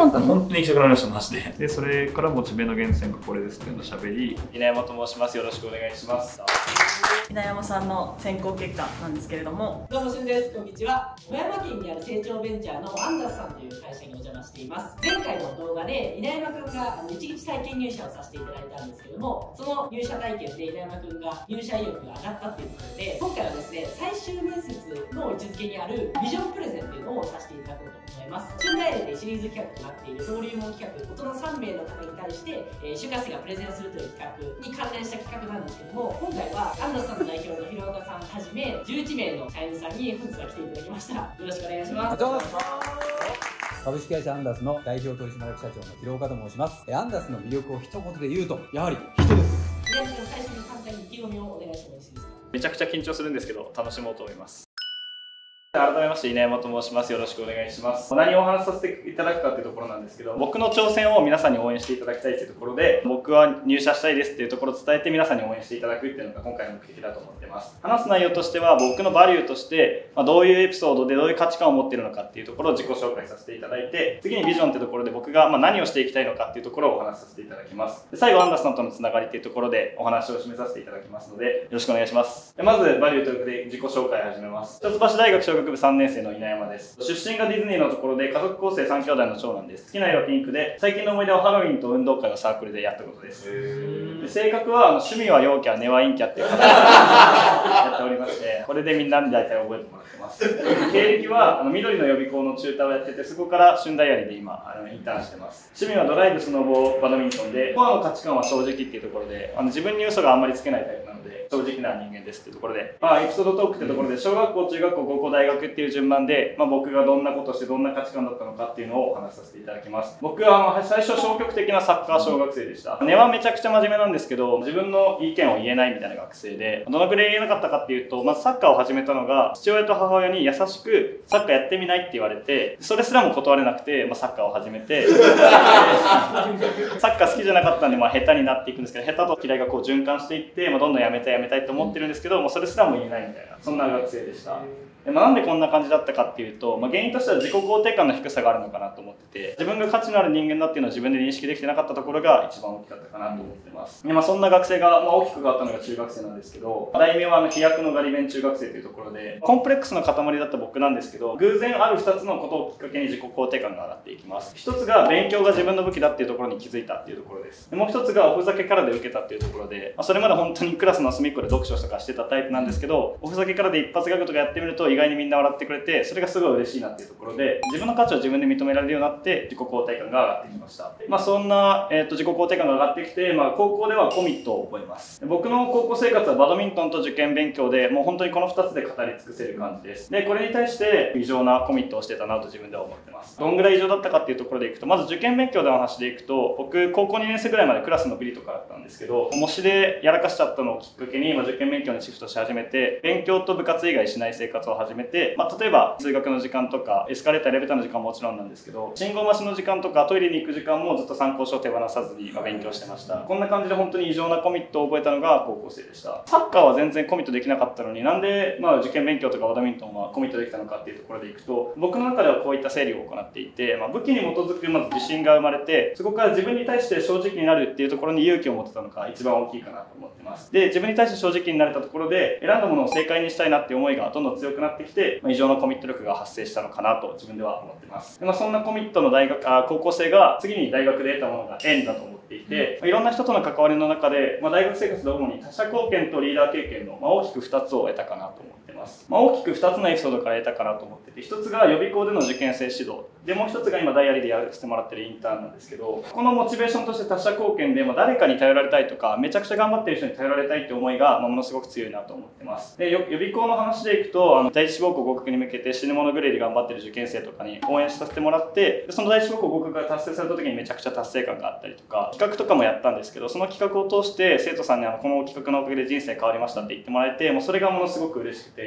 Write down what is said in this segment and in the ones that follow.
なったの？ 本当に行きたくなりました、マジで。 で、それからモチベの源泉がこれですっていうのを喋り、 稲山と申します。よろしくお願いします。 稲山さんの選考結果なんですけれども、 どうもしゅんです。こんにちは。富山県にある成長ベンチャーのアンダスさんという会社にお邪魔しています。前回の動画で稲山くんが一日体験入社をさせていただいたんですけども、その入社体験で稲山くんが入社意欲が上がったっていうことで、今回はですね、最終面接の位置づけにあるビジョンプレゼンっていうのをさせていただこうと思います。春大連でシリーズ企画となっている登竜門企画、大人3名の方に対して、就活生がプレゼンするという企画に関連した企画なんですけども、今回はアンダスさんの代表の広岡さんはじめ11名の社員さんに本日は来ていただきました。よろしくお願いします。 株式会社アンダスの代表取締役社長の広岡と申します。アンダスの魅力を一言で言うと、やはり人です。 皆さん最初に簡単に意気込みをお願いしてもよろしいですか？ めちゃくちゃ緊張するんですけど、楽しもうと思います。改めまして稲山と申します。よろしくお願いします。何をお話しさせていただくかっていうところなんですけど、僕の挑戦を皆さんに応援していただきたいっていうところで、僕は入社したいですっていうところを伝えて皆さんに応援していただくっていうのが今回の目的だと思ってます。話す内容としては、僕のバリューとして、どういうエピソードでどういう価値観を持っているのかっていうところを自己紹介させていただいて、次にビジョンっていうところで僕が何をしていきたいのかっていうところをお話しさせていただきます。で最後アンダスさんとのつながりっていうところでお話を締めさせていただきますので、よろしくお願いします。でまずバリューということで自己紹介を始めます。一橋大学商学部3年生の稲山です。出身がディズニーのところで家族構成3兄弟の長男です。好きな色はピンクで、最近の思い出はハロウィンと運動会のサークルでやったことです。で性格は趣味は陽キャ、根は陰キャっていう形でやっておりまして、これでみんなに大体覚えてもらってます。経歴は緑の予備校のチューターをやってて、そこから春大やりで今インターンしてます。趣味はドライブ、スノボ、バドミントンで、コアの価値観は正直っていうところで、自分に嘘があんまりつけないタイプなので、正直な人間ですっていうところで、エピソードトークっていうところで、小学校、中学校、高校、大学っていう順番で、僕がどんなことしてどんな価値観だったのかっていうのをお話しさせていただきます。僕は最初消極的なサッカー小学生でした。根はめちゃくちゃ真面目なんですけど、自分の意見を言えないみたいな学生で、どのくらい言えなかったかっていうと、まずサッカーを始めたのが、父親と母親に優しくサッカーやってみないって言われて、それすらも断れなくて、サッカーを始めて、サッカー好きじゃなかったんで、下手になっていくんですけど、下手と嫌いがこう循環していって、どんどんやめたいと思ってるんですけど、それすらも言えないみたいな、そんな学生でした。なんでこんな感じだったかっていうと、原因としては自己肯定感の低さがあるのかなと思ってて、自分が価値のある人間だっていうのを自分で認識できてなかったところが一番大きかったかなと思ってます。でそんな学生が、大きく変わったのが中学生なんですけど、題名は飛躍のガリ勉中学生というところで、コンプレックスの塊だった僕なんですけど、偶然ある2つのことをきっかけに自己肯定感が上がっていきます。1つが勉強が自分の武器だっていうところに気づいたっていうところです。でもう1つがおふざけからで受けたっていうところで、それまで本当にクラスの隅っこで読書とかしてたタイプなんですけど、おふざけからで一発ギャグとかやってみると意外にみんな笑ってくれて、それがすごい嬉しいなっていうところで、自分の価値を自分で認められるようになって自己肯定感が上がってきました。そんな、自己肯定感が上がってきて、高校ではコミットを覚えます。僕の高校生活はバドミントンと受験勉強で、もう本当にこの2つで語り尽くせる感じです。でこれに対して異常なコミットをしてたなと自分では思ってます。どんぐらい異常だったかっていうところでいくと、まず受験勉強での話でいくと、僕高校2年生ぐらいまでクラスのビリとかだったんですけど、模試でやらかしちゃったのをきっかけに、受験勉強にシフトし始めて、勉強と部活以外しない生活を始めて、例えば通学の時間とかエスカレーターエレベーターの時間ももちろんなんですけど、信号待ちの時間とかトイレに行く時間もずっと参考書を手放さずに勉強してました。こんな感じで本当に異常なコミットを覚えたのが高校生でした。サッカーは全然コミットできなかったのに、なんで受験勉強とかバドミントンはコミットできたのかっていうところでいくと、僕の中ではこういった整理を行っていて、武器に基づくまず自信が生まれて、そこから自分に対して正直になるっていうところに勇気を持ってたのが一番大きいかなと思ってます。で自分に対して正直になれたところで、選んだものを正解にしたいなっていう思いがどんどん強くなってきて、異常なコミット力が発生したのかなと自分では思ってます。でそんなコミットの高校生が次に大学で得たものが縁だと思っていて、いろんな人との関わりの中で、大学生活で主に他者貢献とリーダー経験の、大きく2つを得たかなと思ってます。大きく2つのエピソードから得たかなと思ってて、1つが予備校での受験生指導で、もう1つが今ダイアリーでやらせてもらってるインターンなんですけど、このモチベーションとして他者貢献で、誰かに頼られたいとか、めちゃくちゃ頑張ってる人に頼られたいって思いが、ものすごく強いなと思ってます。で予備校の話でいくと、第一志望校合格に向けて死ぬ物狂いで頑張ってる受験生とかに応援させてもらって、その第一志望校合格が達成された時にめちゃくちゃ達成感があったりとか、企画とかもやったんですけど、その企画を通して生徒さんにこの企画のおかげで人生変わりましたって言ってもらえて、もうそれがものすごく嬉しくて、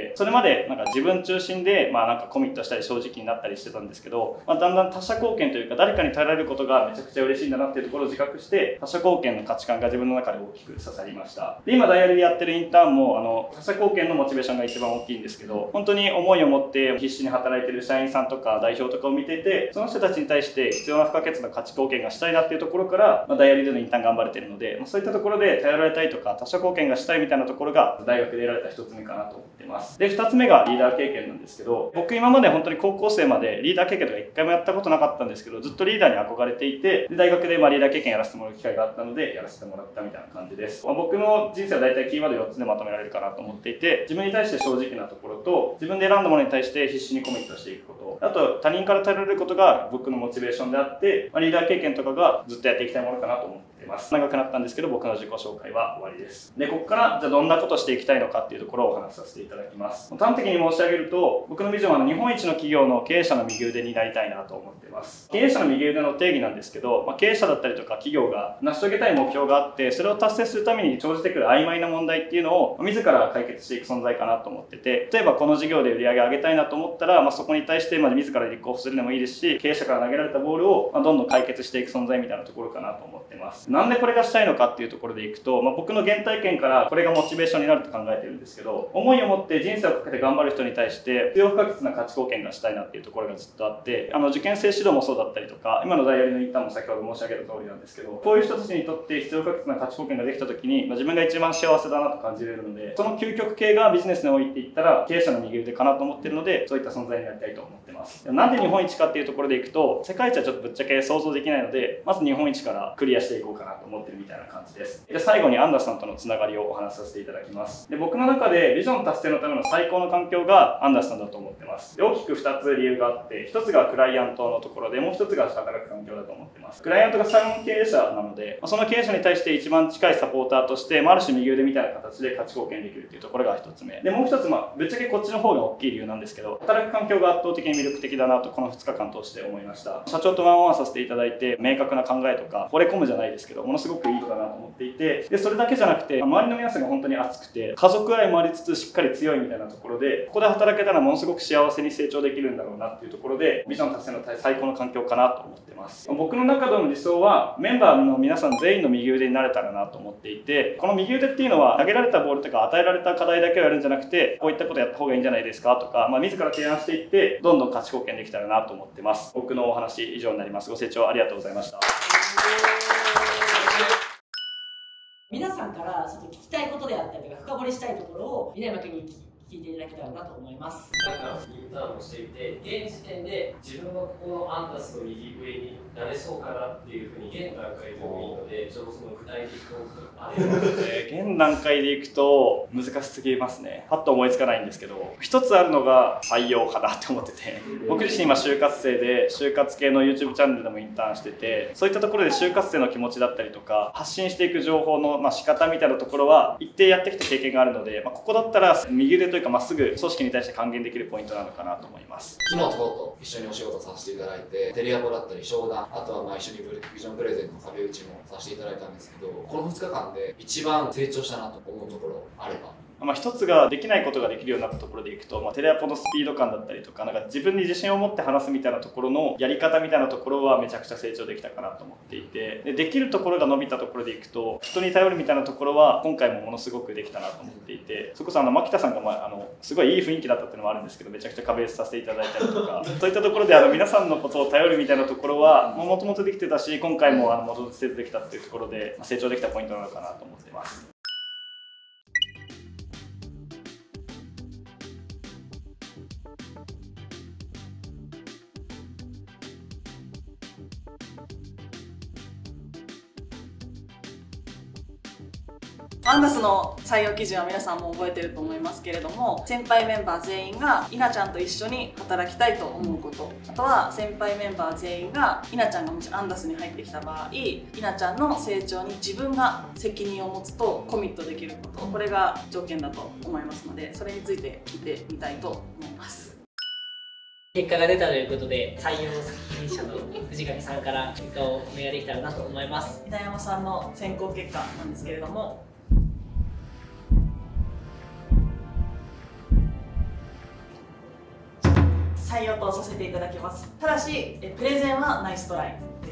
で、それまでなんか自分中心でなんかコミットしたり正直になったりしてたんですけど、だんだん他者貢献というか誰かに頼られることがめちゃくちゃ嬉しいんだなっていうところを自覚して、他者貢献の価値観が自分の中で大きく刺さりました。で、今ダイヤルでやってるインターンも他者貢献のモチベーションが一番大きいんですけど、本当に思いを持って必死に働いてる社員さんとか代表とかを見てて、その人たちに対して必要な不可欠な価値貢献がしたいなっていうところから、ダイヤルでのインターン頑張れてるので、そういったところで頼られたいとか他者貢献がしたいみたいなところが大学で得られた1つ目かなと思ってます。で、2つ目がリーダー経験なんですけど、僕今まで本当に高校生までリーダー経験とか1回もやったことなかったんですけど、ずっとリーダーに憧れていて、で大学でリーダー経験やらせてもらう機会があったのでやらせてもらったみたいな感じです。僕の人生は大体キーワード4つでまとめられるかなと思っていて、自分に対して正直なところと、自分で選んだものに対して必死にコミットしていくこと、あと他人から頼られることが僕のモチベーションであって、リーダー経験とかがずっとやっていきたいものかなと思っています。長くなったんですけど、僕の自己紹介は終わりです。で、ここからじゃあどんなことをしていきたいのかっていうところをお話しさせていただきます。端的に申し上げると、僕のビジョンは日本一の企業の経営者の右腕になりたいなと思っています。経営者の右腕の定義なんですけど、経営者だったりとか企業が成し遂げたい目標があって、それを達成するために生じてくる曖昧な問題っていうのを自ら解決していく存在かなと思ってて、例えばこの事業で売り上げ上げたいなと思ったら、そこに対して自ら立候補するのもいいですし、経営者から投げられたボールをどんどん解決していく存在みたいなところかなと思ってます。なんでこれがしたいのかっていうところでいくと、僕の原体験からこれがモチベーションになると考えてるんですけど、思いを持って人生をかけて頑張る人に対して不要不可欠な価値貢献がしたいなっていうところがずっとあって、受験生指導もそうだったりとか、今のダイヤルのインターンも先ほど申し上げた通りなんですけど、こういう人たちにとって必要不可欠な価値貢献ができた時に、自分が一番幸せだなと感じれるので、その究極系がビジネスにおいていったら経営者の右腕かなと思ってるので、そういった存在になりたいと思ってます。なんで日本一かっていうところでいくと、世界一はちょっとぶっちゃけ想像できないので、まず日本一からクリアしていこうかなと思ってるみたいな感じです。で、最後にアンダーさんとのつながりをお話しさせていただきます。で、僕の中でビジョン達成のための最高の環境がアンダーさんだと思ってます。で、大きく2つ理由があって、1つがクライアントのところで、もう1つが働く環境だと思ってます。クライアントがサロン経営者なので、その経営者に対して一番近いサポーターとして、ある種右腕みたいな形で価値貢献できるっていうところが1つ目。で、もう1つ、ぶっちゃけこっちの方が大きい理由なんですけど、働く環境が圧倒的に魅力的だなと、この2日間通して思いました。社長とワンオンワンさせていただいて、明確な考えとか、惚れ込むじゃないですけど、ものすごくいい人だなと思っていて、で、それだけじゃなくて、周りの皆さんが本当に熱くて、家族愛もありつつしっかり強いみたいなところで、ここで働けたらものすごく幸せに成長できるんだろうなっていうところで、ビジョン達成の最高の環境かなと思ってます。僕の中での理想は、メンバーの皆さん全員の右腕になれたらなと思っていて、この右腕っていうのは、投げられたボールとか与えられた課題だけをやるんじゃなくて、こういったことやった方がいいんじゃないですかとか、自ら提案していって、どんどん価値貢献できたらなと思ってます。僕のお話以上になります。ご清聴ありがとうございました。 皆さんからちょっと聞きたいことであったりとか深掘りしたいところを稲山君に聞いていただけたらなと思います。 インターンをしていて、現時点で自分はここのアンダスの右上になれそうかなっていうふうに現段階でもいいので、ちょっとその具体的なあれは現段階でいくと難しすぎますね。パッと思いつかないんですけど、一つあるのが採用かなって思ってて、僕自身今就活生で就活系の YouTube チャンネルでもインターンしてて、そういったところで就活生の気持ちだったりとか発信していく情報の仕方みたいなところは一定やってきた経験があるので、ここだったら右腕というかまっすぐ組織に対して還元できるポイントなのかなと思います。 昨日と一緒にお仕事させていただいて、テレアポだったり商談、あとは一緒にビジョンプレゼンの壁打ちもさせていただいたんですけど、この2日間で一番成長したなと思うところあれば。 一つができないことができるようになったところでいくと、テレアポのスピード感だったりとか、自分に自信を持って話すみたいなところのやり方みたいなところはめちゃくちゃ成長できたかなと思っていて、できるところが伸びたところでいくと、人に頼るみたいなところは今回もものすごくできたなと思っていて、それこそ牧田さんがすごいいい雰囲気だったっていうのもあるんですけど、めちゃくちゃ壁打ちさせていただいたりとかそういったところで皆さんのことを頼るみたいなところはもともとできてたし、今回も戻せずできたっていうところで成長できたポイントなのかなと思ってます。 アンダスの採用基準は皆さんも覚えてると思いますけれども、先輩メンバー全員が稲ちゃんと一緒に働きたいと思うこと、あとは先輩メンバー全員が稲ちゃんがもしアンダスに入ってきた場合、稲ちゃんの成長に自分が責任を持つとコミットできること、これが条件だと思いますので、それについて聞いてみたいと思います。 結果が出たということで、採用責任者の藤垣さんから結果をお願いできたらなと思います。 稲山さんの選考結果なんですけれども、 採用とさせていただきます。ただしプレゼンはナイストライです。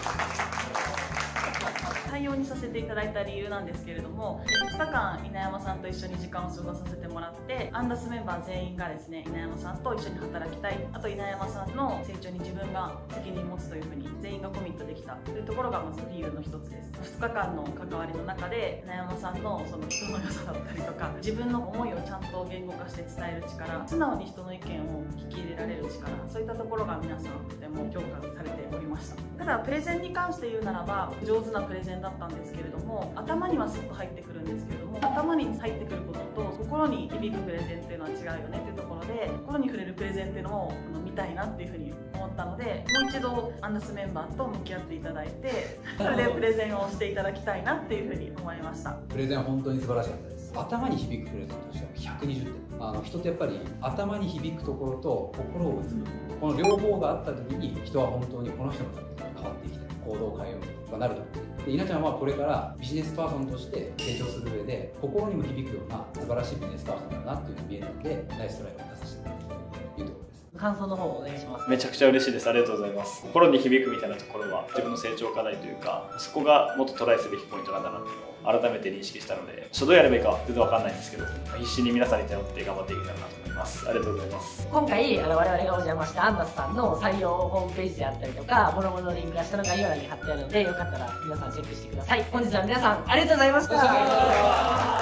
採用にさせていただいた理由なんですけれども、2日間稲山さんと一緒に時間を過ごさせてもらって、アンダスメンバー全員がですね、稲山さんと一緒に働きたい、あと稲山さんの成長に自分が責任を持つというふうに全員がコミットできたというところがまず理由の一つです。2日間の関わりの中で稲山さんのその人の良さだったりとか、自分の思いをちゃんと言語化して伝える力、素直に人の意見を聞き入れられる力、そういったところが皆さんとても評価されておりました。ただプレゼンに関して言うならば、上手なプレゼンだったんですけれども、頭にはスッと入ってくるんですけれども、頭に入ってくることと心に響くプレゼンっていうのは違うよねっていうところで、心に触れるプレゼンっていうのを見たいなっていうふうに思ったので、もう一度アンダスメンバーと向き合っていただいて、それでプレゼンをしていただきたいなっていうふうに思いました。 プレゼンは本当に素晴らしかったです。頭に響くプレゼンとしては120点。人ってやっぱり頭に響くところと心を打つ部分、この両方があった時に人は本当にこの人のために変わっていきたい、行動を変えようとかなると思うんです。で、稲ちゃんはこれからビジネスパーソンとして成長する上で心にも響くような素晴らしいビジネスパーソンだなっていうのが見えたので、ナイストライを出させていただきたいというところです。 感想の方お願いします。 めちゃくちゃ嬉しいです。ありがとうございます。心に響くみたいなところは自分の成長課題というか、そこがもっとトライすべきポイントなんだなっていうのを改めて認識したので、どうやればいいかは全然わかんないんですけど、必死に皆さんに頼って頑張っていけたらなと思います。ありがとうございます。 今回我々がお邪魔したアンダスさんの採用ホームページであったりとか、諸々のリンクが下の概要欄に貼ってあるので、よかったら皆さんチェックしてください。本日は皆さんありがとうございました。